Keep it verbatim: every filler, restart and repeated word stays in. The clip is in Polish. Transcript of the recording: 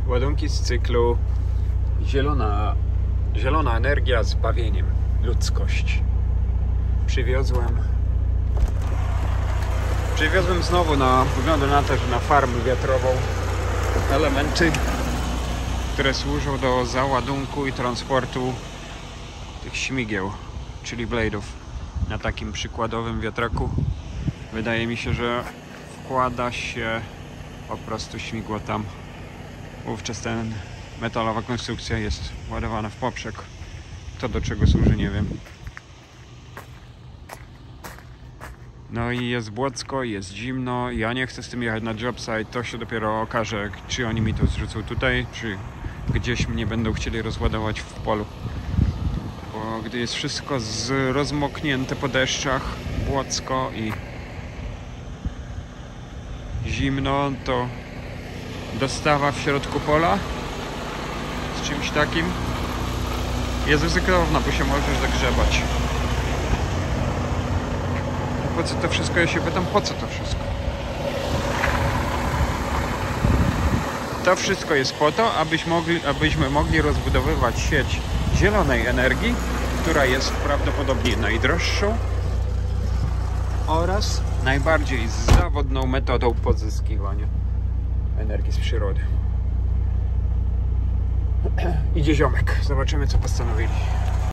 ładunki z cyklu zielona, zielona energia z bawieniem, ludzkość. Przywiozłem Przywiozłem znowu, na, wygląda na to, że na farmę wiatrową, elementy, które służą do załadunku i transportu tych śmigieł, czyli blade'ów. Na takim przykładowym wiatraku wydaje mi się, że wkłada się po prostu śmigło tam. Wówczas ten metalowa konstrukcja jest ładowana w poprzek. To do czego służy, nie wiem. No i jest błocko, jest zimno. Ja nie chcę z tym jechać na jobsite. To się dopiero okaże, czy oni mi to zrzucą tutaj, czy gdzieś mnie będą chcieli rozładować w polu. Bo gdy jest wszystko z rozmoknięte po deszczach, błocko i zimno, to dostawa w środku pola z czymś takim jest ryzykowna, bo się możesz zagrzebać. Po co to wszystko? Ja się pytam, po co to wszystko? To wszystko jest po to, abyś mogli, abyśmy mogli rozbudowywać sieć zielonej energii, która jest prawdopodobnie najdroższą oraz najbardziej zawodną metodą pozyskiwania energii z przyrody. Idzie ziomek. Zobaczymy, co postanowili.